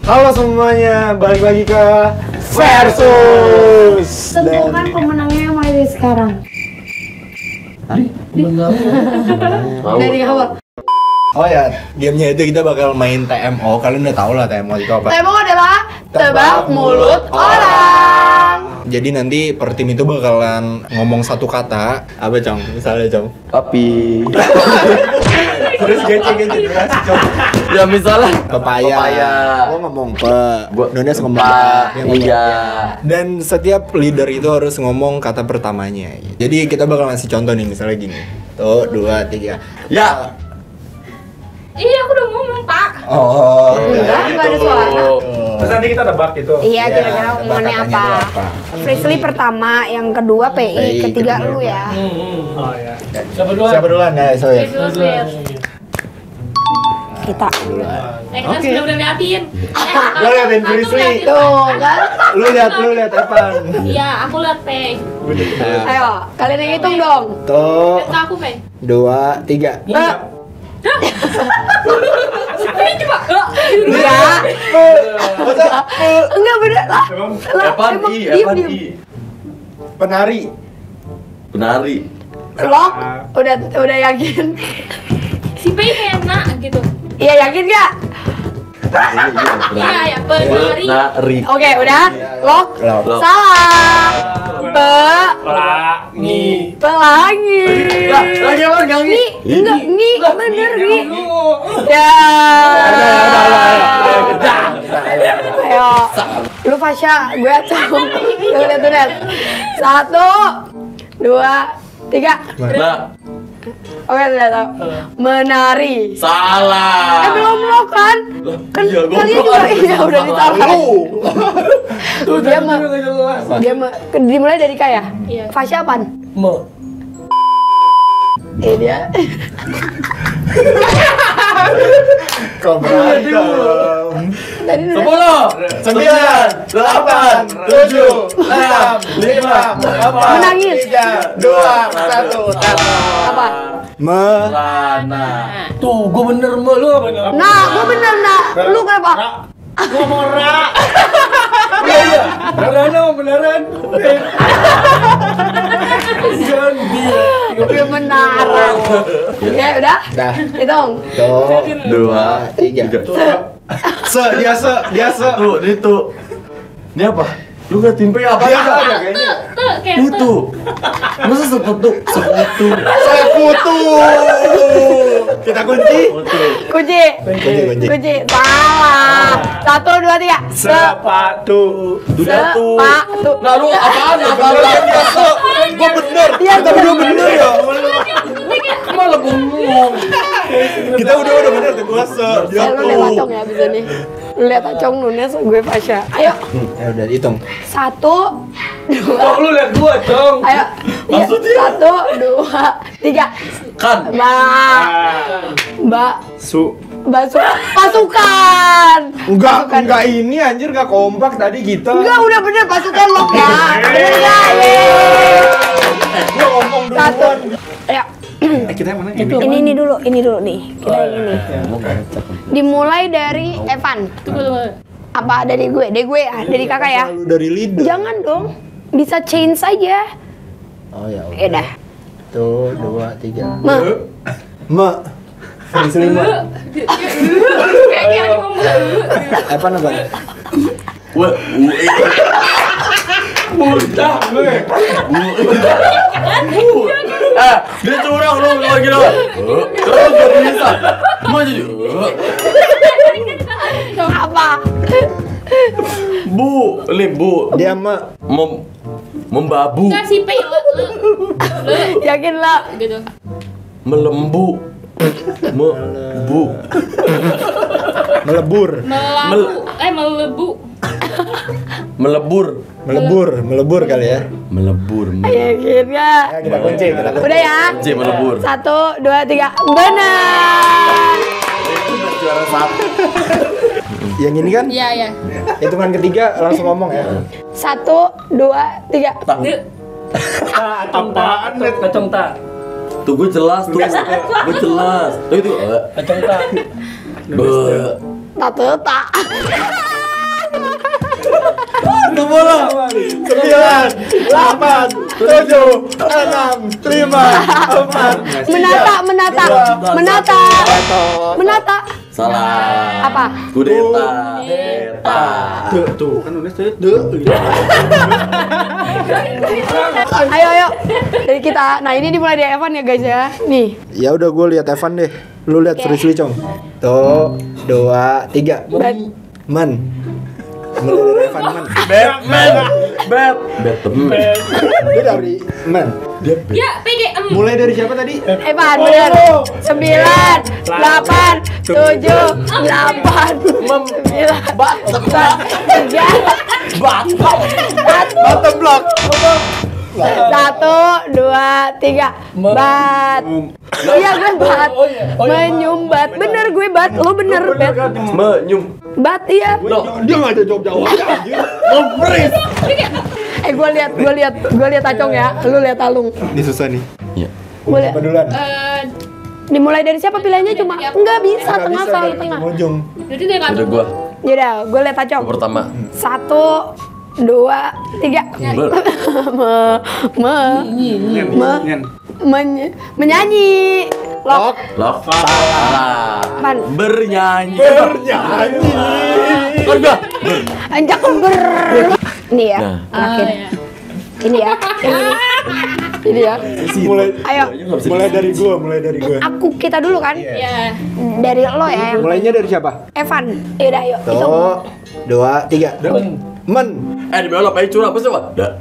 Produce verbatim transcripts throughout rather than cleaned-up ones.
Halo semuanya, balik lagi ke Versus. Tentukan pemenangnya mulai dari sekarang. Dari awal. Oh ya, gamenya itu kita bakal main T M O. Kalian udah tau lah T M O itu apa? T M O adalah tebak mulut orang. Jadi nanti per tim itu bakalan ngomong satu kata. Apa Cong? Misalnya Cong. Api. Terus gece-gece durasi Cong. Ya misalnya Pepaya. Pepaya. Gua ngomong pe. Gua Nunes ngomong pa. pe. Dia ngomong Iya. Dan setiap leader itu harus ngomong kata pertamanya. Jadi kita bakal ngasih contoh nih, misalnya gini. Tuh, dua, tiga. Ya. Iya, aku udah ngomong, Pak. Oh, Enggak, enggak ada suara. Terus nanti kita tebak gitu. Iya, kira-kira tebak omongannya katanya apa? itu apa. Frisley pertama, yang kedua P I, P I, ketiga kedua. lu ya. Oh ya. Siapa duluan? Siapa duluan guys? Oh ya. Terus, terus. Kita. Eh, kita Oke. sudah udah liatin. Lo liatin Frisley. Tuh kan? Lu lihat, lu lihat apa? Iya, aku liat P. Ayo, kalian yang hitung dong. Tuh, Lihat ke aku, P. dua, tiga. Eh, Ini coba. Iya. Enggak bener lah. Lah, Evan emang I, diem, Evan diem. I. Penari. Penari. Lock, udah udah yakin? Si P enak gitu. Iya yakin gak? Iya, ya, penari. Penari. Oke, udah. Lock. Lock. Lock. Salah. Pe Pelangi. pelangi. Lah, lagi apa enggak Ngi, enggak ngi, bener ngi. Ya. Ayo. Lu Fasya, gue Acong. Lu lihat tuh, lihat. Satu, dua, tiga. Nah, Oke, udah tahu. Menari. salah. Eh belum lo kan? Kan iya, gua kalian belum. juga iya udah ditawar. Tuh, Dia mah dia mah dimulai dari kaya. Iya. Fasya apaan? Mo. Eh dia. Kau berantem. Tadi udah. Sepuluh, sembilan, delapan, tujuh, enam, lima, empat, Menangis. Tiga, dua, satu. Apa? Me. Rana. Tuh, gua bener mo lu apa enggak? Nah, gua bener nak. Lu kenapa? Gua mau ra. Iya iya. Beneran mau beneran. Jangan dia. Gue menara. Ya udah. Dah. Hitung. Tuh, Dua, tiga. Se, dia se, dia se. Tuh, itu. Ini apa? Lu nggak timpe apa Dia ya? ada kayaknya. Tuh, kayak tuh. Itu. Masa seputu? Seputu. Saya kutu. Kita kunci. Kunci. Kunci, kunci. Kunci. Salah. Satu, dua, tiga. Sepatu. Sepatu. Sepatu. Nah, lu apaan? Apaan? Dia se. Gua bener. Iya, Kita udah bener ya. Malah bengong. Kita udah udah bener tuh gua se. Dia Eh, lu lihat Acong ya abis ini. Lu lihat Acong, Nunes, gue Fasya. Ayo. Ya udah hitung. Satu, dua. Oh, lu lihat gua, Cong. Ayo. Iya. Satu, dua, tiga. Kan. Mbak. Mbak. Su. Basu pasukan. Enggak, enggak ini anjir enggak kompak tadi kita. Enggak, udah bener pasukan lock ya. Bener enggak? Yeay. Gua ngomong Satu. duluan. Ayo. Eh, kita yang mana? Ini ini dulu, ini dulu nih. Kita yang ini. Dimulai dari Evan. Tunggu, tunggu. Apa dari gue? Dari gue ya, dari kakak ya. Selalu dari leader. Jangan dong. Bisa change saja. Oh ya Ya dah. Tuh, dua, tiga. Ma. Me. Frisley me. Kayak kayak ngomong. Apa apa? Wah, Mudah gue. eh, dia curang lu lagi lu. Terus gak bisa. Mau jadi. Apa? Bu, ini bu. Dia me. Mem membabu, Enggak si P. Le, le. Le. Yakin lah. Gitu. melembu. Mebu. Melebur. Melabu. Eh, melebu. Melebur. Melebur, melebur kali ya. Melebur. Yakin gak? Ya kita kunci, kita kunci. Udah ya. C melebur. Satu, dua, tiga. Benar. Juara satu. Yang ini kan? Iya, iya. Hitungan ketiga langsung ngomong ya. Satu, dua, tiga. Apaan? Kacang tak. Tuh gue jelas tuh. Gue jelas. Tuh itu. Kacang tak. Be. Tata tak. Sepuluh, Sembilan, delapan, tujuh, enam, lima, empat, Menata, menata, menata, menata. salah. Apa? Kudeta. Kudeta. Tuh, tuh kan udah saya tuh. Ayo, ayo. Dari kita. Nah, ini dimulai dari Evan ya guys ya. Nih. Ya udah gue lihat Evan deh. Lu lihat Frisly Cong. Tuh, dua, tiga. Man. Mulai dari Evan man. Batman. Bat. Batman. Dia dari man. Ya, P G M. Mulai dari siapa tadi? Evan, bener. Sembilan, delapan, tujuh, delapan, sembilan, Bat. tiga, Bat. Bottom block. satu, dua, tiga. Bat. Iya gue bat. Menyumbat. Bener gue bat. Lo bener bat. Menyum. Bat iya. Dia nggak ada jawab jawab aja. Ngompres. Eh gue lihat, gue lihat, gue lihat Acong ya. Lu lihat Alung. Ini susah nih. Iya. Gue lihat. Apa duluan? Eh, Dimulai dari siapa pilihannya cuma? Enggak bisa Nggak tengah bisa, selalu dari tengah. ujung. jadi dia nggak Udah gua. Yaudah, gue lihat Acong. Gua pertama. Satu, dua, tiga. Ber. Me, me, me, menye- menyanyi. Lok. Lok. Salah. Apaan? Bernyanyi. Bernyanyi. Kan gua. Anjak ber. Ini ya, Nah. terakhir. ya. Ini ya. Ini. Ini ya. Mulai Ayo. mulai dari gua, mulai dari gua. Aku kita dulu kan. Ya. Dari lo ya yang Mulainya dari siapa? Evan. Yaudah ayo. Hitung. Tuh, dua, tiga. Men. Eh di mana pengen curang apa sih, Pak? Dah.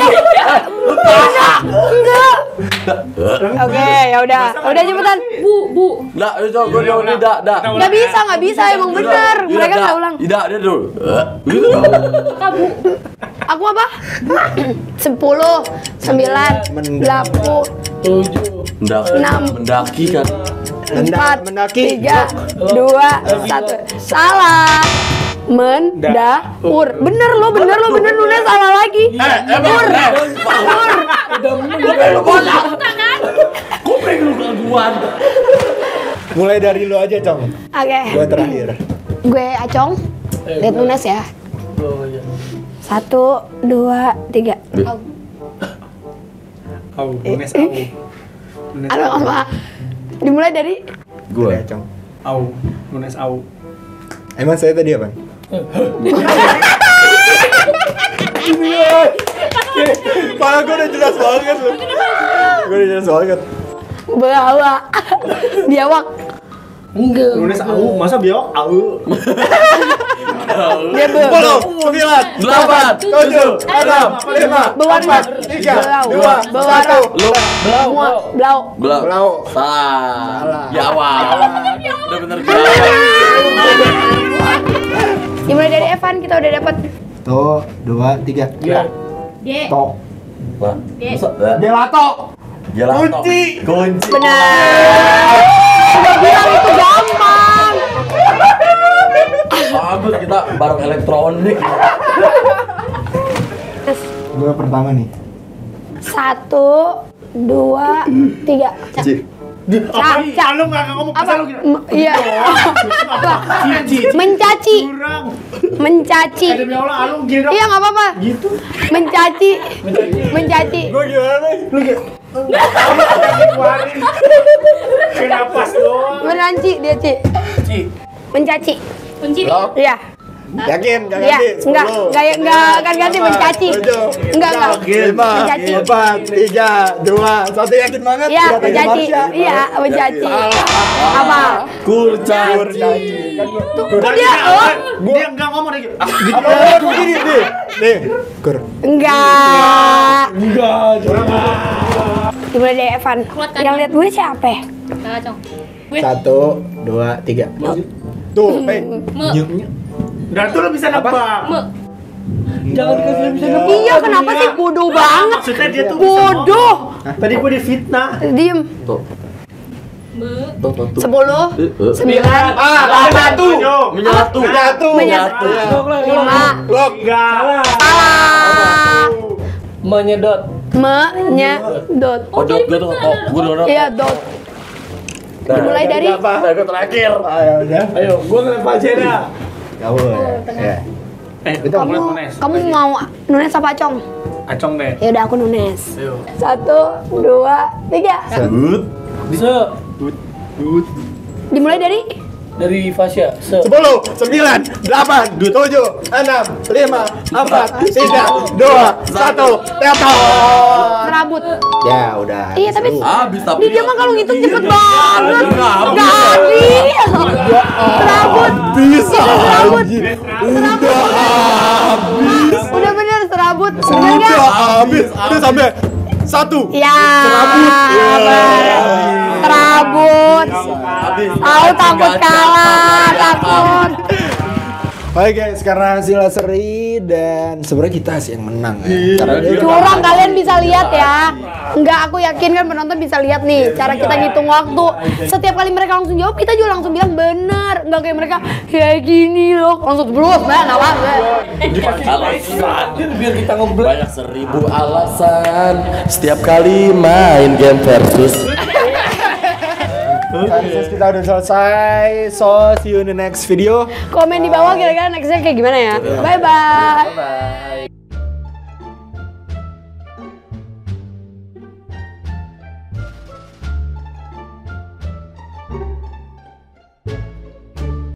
Enggak. Oke, ya udah. Udah cepetan. Bu, bu. Dah, ayo coba gua jawab nih, dah, dah. Nggak bisa, nggak bisa emang bener. Mereka nggak ulang. Tidak, dia dulu. Eh, Gitu. Kabu. Aku apa? Sepuluh, sembilan, delapan, Mendaki. Enam. Mendaki kan. empat, mendaki. tiga, dua, satu. Salah. Mendahur. Bener lo, bener lo, bener nulis salah lagi. Eh, emang. Eh, Mur. Gua pengen lu bola. Gua pengen lu gangguan. Mulai dari lu aja, Cong. Oke. Gua terakhir. Gue Acong. Lihat nulis ya. Satu, dua, tiga. Au, Nunes au. Nunes Halo, apa? Dimulai dari Gua. Udah, Cong. au. Nunes au. Emang saya tadi apa? Malah gue udah jelas banget loh. Gue udah jelas banget. bawa biawak. Nunes au, masa biawak au? Dia be Sepuluh, sembilan, Delapan, tujuh, enam, lima, Berwarna. empat, tiga, Belau. dua, Berwarna. satu. Lu Semua blau. Belau. Belau. Salah. Salah. Jawa. Udah bener Jawa. Dimulai dari Evan kita udah dapat. Tuh, dua, tiga. D. Tok. Wah. Masa? Gelato. Gelato. Kunci. Kunci. Benar. Udah bilang itu gampang. Bagus kita barang elektronik. Gue pertama nih. Satu, dua, tiga. Cik. Caca. Lu nggak ngomong Apa? pasal lu gitu. M- Iya. Apa? Cici. Mencaci. Kurang. Mencaci. Demi Allah, alung gini. Iya nggak apa-apa. Gitu. Mencaci. Mencaci. Gue gimana nih? Lu gimana? Keluarin. Kena pas doang. Menanci dia Ci. Ci. Mencaci. Kunci. Iya. Yakin? Gak Iya. ganti? Enggak. Enggak enggak akan ganti mencaci. Enggak enggak. Lima, Mencaci. empat, tiga, dua, satu. Yakin banget? Iya, Udah tanya mencaci. Marsha. Iya, mencaci. Apa? Kurcaci. Kok dia oh? Dia nggak ngomong lagi. Ah, gitu. Apa lu begini nih? Nih, kur. Enggak. Enggak, curang. Dimulai dari Evan. Kuatkan. Yang lihat gue siapa? ya? Kakak Cong. Gue. Satu, dua, tiga. Tuh, P. Me. Dan tuh lu bisa nebak. Me. Jangan kasih bisa Iya, kenapa sih bodoh banget? Maksudnya dia tuh bisa Bodoh. ngomong. Tadi gua difitnah. Diem. Tuh. Me. Tuh, tuh, tuh. Sepuluh, Eh, eh. sembilan, Ah, satu. Menyatu. Satu. menyatu, lima. Lok. Enggak. Salah. Menyedot. Menyedot. Oh, dot gue tuh. Oh, gue dot. Iya, dot. Dimulai dari Nah, gue terakhir. Ayo, udah. Ayo, gua ngelempar aja dah. Kamu ya. Ya. Eh, Kamu coklat Nunes. kamu mau Nunes apa Acong? Acong deh. Ya udah aku Nunes. Ayo. Satu, dua, tiga. Sebut. Bisa Dimulai dari dari Fasya. Se. Sepuluh, sembilan, delapan, tujuh, enam, lima, empat, tiga, dua, satu, tetot. serabut. Ya udah. Iya tapi Habis tapi. di dia mah kalau ngitung cepet Iya, banget. nggak habis. Nggak habis. Serabut. Bisa Serabut. anjir. Serabut. Udah bener serabut. Bener Udah nggak? habis. Udah sampai satu. Ya. Serabut. Ya. Serabut. Habis. Tahu takut kalah, takut. Oke guys, karena hasilnya seri dan sebenarnya kita sih yang menang ya. Karena dia udah- Curang, kalian bisa lihat ya. Enggak, aku yakin kan penonton bisa lihat nih cara kita ngitung waktu. Setiap kali mereka langsung jawab, kita juga langsung bilang bener. Enggak kayak mereka kayak gini loh. Langsung terus, nah enggak apa-apa. Dikasih alasan biar kita ngeblek. Banyak seribu alasan setiap kali main game versus. Versus kita udah selesai. So, see you in the next video. Komen di bawah kira-kira nextnya kayak gimana ya. Bye bye. Bye.